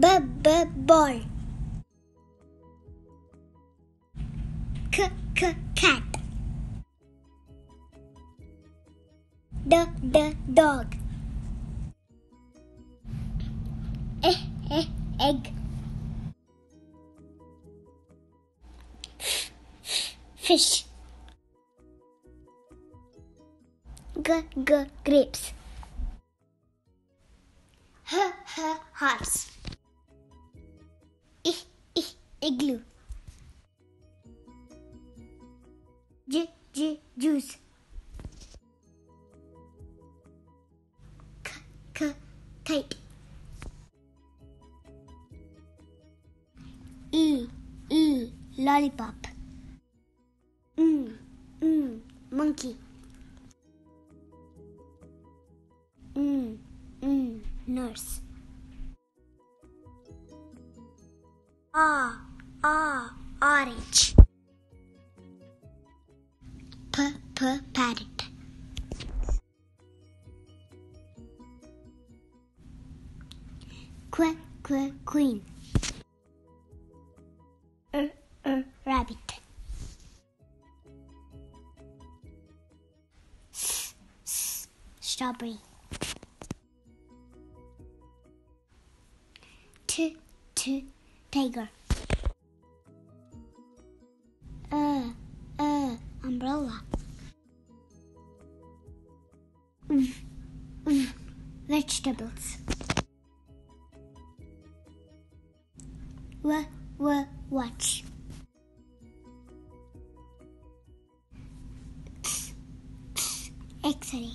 Ball. Cat. Dog. Egg. Fish. Grapes. Horse. Igloo. Juice. Kite. Lollipop. Monkey. Nurse. Orange. Parrot. Queen. Rabbit. Strawberry. Tiger. Umbrella. Vegetables. Watch. X-ray.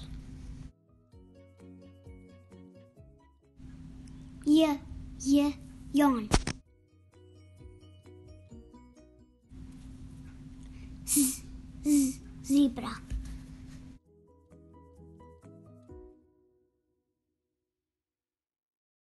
Yawn. Zebra.